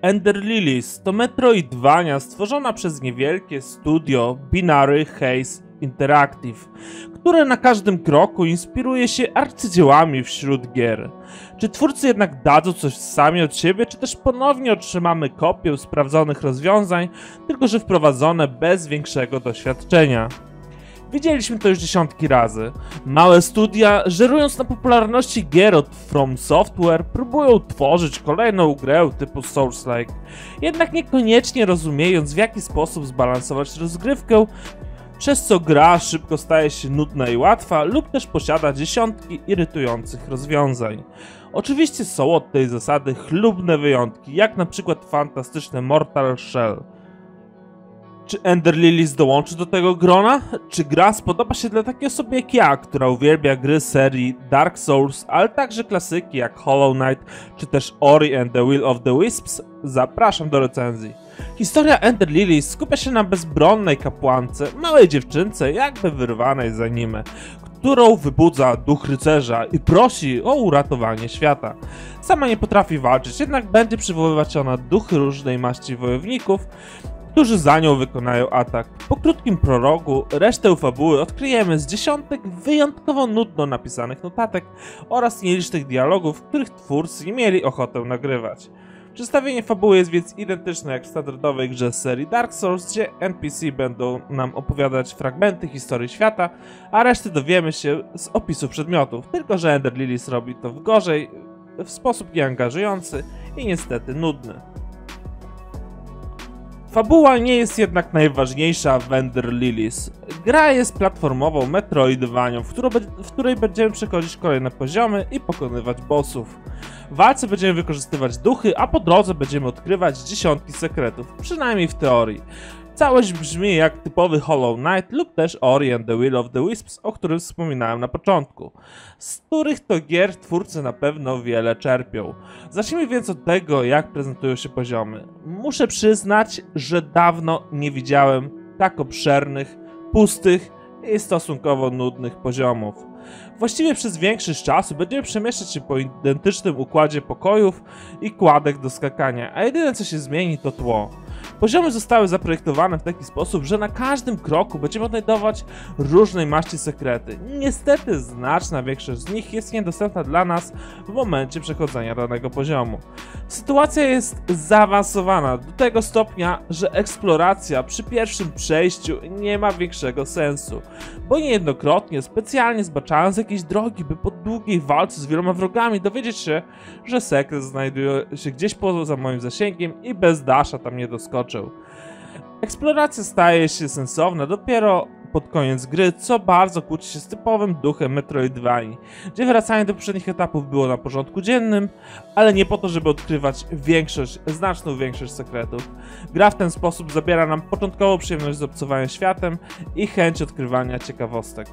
Ender Lilies to Metroidvania stworzona przez niewielkie studio Binary Haze Interactive, które na każdym kroku inspiruje się arcydziełami wśród gier. Czy twórcy jednak dadzą coś sami od siebie, czy też ponownie otrzymamy kopię sprawdzonych rozwiązań, tylko że wprowadzone bez większego doświadczenia? Widzieliśmy to już dziesiątki razy. Małe studia, żerując na popularności gier od From Software, próbują tworzyć kolejną grę typu Souls-like, jednak niekoniecznie rozumiejąc, w jaki sposób zbalansować rozgrywkę, przez co gra szybko staje się nudna i łatwa, lub też posiada dziesiątki irytujących rozwiązań. Oczywiście są od tej zasady chlubne wyjątki, jak na przykład fantastyczne Mortal Shell. Czy Ender Lilies dołączy do tego grona? Czy gra spodoba się dla takiej osoby jak ja, która uwielbia gry serii Dark Souls, ale także klasyki jak Hollow Knight, czy też Ori and the Will of the Wisps? Zapraszam do recenzji. Historia Ender Lilies skupia się na bezbronnej kapłance, małej dziewczynce jakby wyrwanej z anime, którą wybudza duch rycerza i prosi o uratowanie świata. Sama nie potrafi walczyć, jednak będzie przywoływać ona duchy różnej maści wojowników, którzy za nią wykonają atak. Po krótkim prologu resztę fabuły odkryjemy z dziesiątek wyjątkowo nudno napisanych notatek oraz nielicznych dialogów, których twórcy nie mieli ochotę nagrywać. Przedstawienie fabuły jest więc identyczne jak w standardowej grze z serii Dark Souls, gdzie NPC będą nam opowiadać fragmenty historii świata, a resztę dowiemy się z opisów przedmiotów, tylko że Ender Lilies robi to gorzej, w sposób nieangażujący i niestety nudny. Fabuła nie jest jednak najważniejsza w Ender Lilies. Gra jest platformową metroidvanią, w której będziemy przechodzić kolejne poziomy i pokonywać bossów. W walce będziemy wykorzystywać duchy, a po drodze będziemy odkrywać dziesiątki sekretów, przynajmniej w teorii. Całość brzmi jak typowy Hollow Knight lub też Ori and the Will of the Wisps, o którym wspominałem na początku, z których to gier twórcy na pewno wiele czerpią. Zacznijmy więc od tego, jak prezentują się poziomy. Muszę przyznać, że dawno nie widziałem tak obszernych, pustych i stosunkowo nudnych poziomów. Właściwie przez większość czasu będziemy przemieszczać się po identycznym układzie pokojów i kładek do skakania, a jedyne co się zmieni to tło. Poziomy zostały zaprojektowane w taki sposób, że na każdym kroku będziemy odnajdować różnej maści sekrety. Niestety znaczna większość z nich jest niedostępna dla nas w momencie przechodzenia danego poziomu. Sytuacja jest zaawansowana do tego stopnia, że eksploracja przy pierwszym przejściu nie ma większego sensu, bo niejednokrotnie specjalnie zbaczając jakieś drogi, by po długiej walce z wieloma wrogami dowiedzieć się, że sekret znajduje się gdzieś poza moim zasięgiem i bez dasza tam nie doskoczył. Eksploracja staje się sensowna dopiero pod koniec gry, co bardzo kłóci się z typowym duchem Metroidvanii, gdzie wracanie do poprzednich etapów było na porządku dziennym, ale nie po to, żeby odkrywać znaczną większość sekretów. Gra w ten sposób zabiera nam początkową przyjemność z obcowania światem i chęć odkrywania ciekawostek.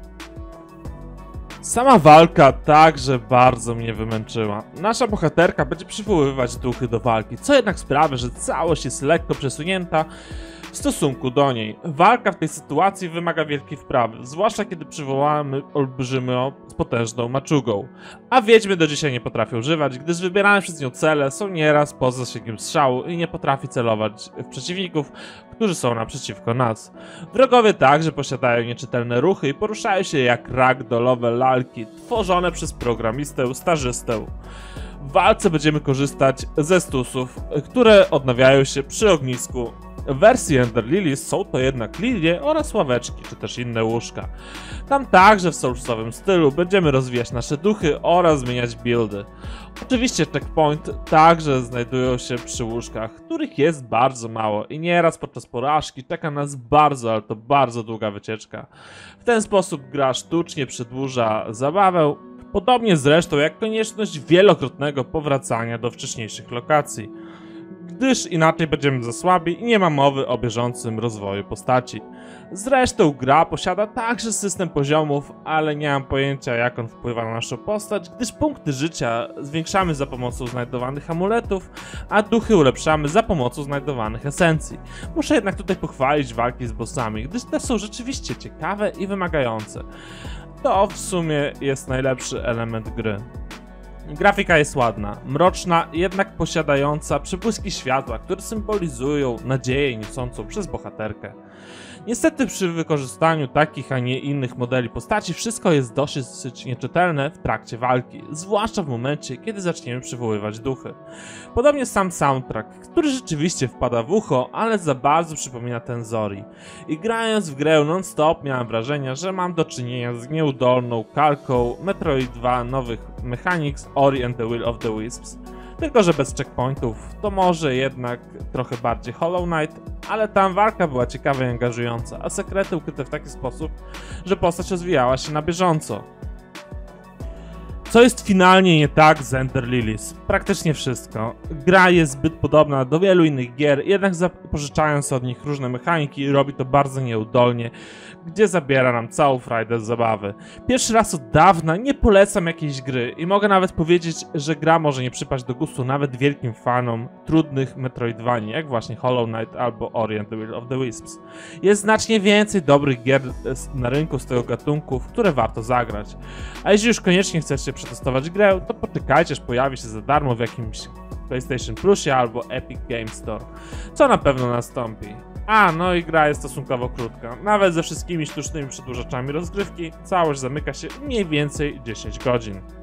Sama walka także bardzo mnie wymęczyła. Nasza bohaterka będzie przywoływać duchy do walki, co jednak sprawia, że całość jest lekko przesunięta w stosunku do niej. Walka w tej sytuacji wymaga wielkiej wprawy, zwłaszcza kiedy przywołamy olbrzymią, potężną maczugą. A wiedźmy do dzisiaj nie potrafią używać, gdyż wybierane przez nią cele są nieraz poza zasięgiem strzału i nie potrafi celować w przeciwników, którzy są naprzeciwko nas. Wrogowie także posiadają nieczytelne ruchy i poruszają się jak ragdollowe lalki, tworzone przez programistę stażystę. W walce będziemy korzystać ze stusów, które odnawiają się przy ognisku. W wersji Ender Lilies są to jednak lilie oraz ławeczki, czy też inne łóżka. Tam także w soulsowym stylu będziemy rozwijać nasze duchy oraz zmieniać buildy. Oczywiście checkpoint także znajdują się przy łóżkach, których jest bardzo mało i nieraz podczas porażki czeka nas bardzo, ale to bardzo długa wycieczka. W ten sposób gra sztucznie przedłuża zabawę, podobnie zresztą jak konieczność wielokrotnego powracania do wcześniejszych lokacji, gdyż inaczej będziemy za słabi i nie ma mowy o bieżącym rozwoju postaci. Zresztą gra posiada także system poziomów, ale nie mam pojęcia jak on wpływa na naszą postać, gdyż punkty życia zwiększamy za pomocą znajdowanych amuletów, a duchy ulepszamy za pomocą znajdowanych esencji. Muszę jednak tutaj pochwalić walki z bossami, gdyż te są rzeczywiście ciekawe i wymagające. To w sumie jest najlepszy element gry. Grafika jest ładna, mroczna, jednak posiadająca przebłyski światła, które symbolizują nadzieję niosącą przez bohaterkę. Niestety przy wykorzystaniu takich, a nie innych modeli postaci wszystko jest dosyć nieczytelne w trakcie walki, zwłaszcza w momencie, kiedy zaczniemy przywoływać duchy. Podobnie sam soundtrack, który rzeczywiście wpada w ucho, ale za bardzo przypomina ten Zori. I grając w grę non-stop miałem wrażenie, że mam do czynienia z nieudolną kalką Metroid 2 nowych Mechanics Ori and the Will of the Wisps. Tylko że bez checkpointów, to może jednak trochę bardziej Hollow Knight, ale tam walka była ciekawa i angażująca, a sekrety ukryte w taki sposób, że postać rozwijała się na bieżąco. Co jest finalnie nie tak z Ender Lilies? Praktycznie wszystko. Gra jest zbyt podobna do wielu innych gier, jednak pożyczając od nich różne mechaniki, robi to bardzo nieudolnie, gdzie zabiera nam całą frajdę z zabawy. Pierwszy raz od dawna nie polecam jakiejś gry i mogę nawet powiedzieć, że gra może nie przypaść do gustu nawet wielkim fanom trudnych Metroidvanii, jak właśnie Hollow Knight albo Ori and the Will of the Wisps. Jest znacznie więcej dobrych gier na rynku z tego gatunku, w które warto zagrać. A jeśli już koniecznie chcecie przetestować grę, to poczekajcie, aż pojawi się za darmo w jakimś PlayStation Plusie albo Epic Games Store, co na pewno nastąpi. No i gra jest stosunkowo krótka. Nawet ze wszystkimi sztucznymi przedłużaczami rozgrywki całość zamyka się mniej więcej 10 godzin.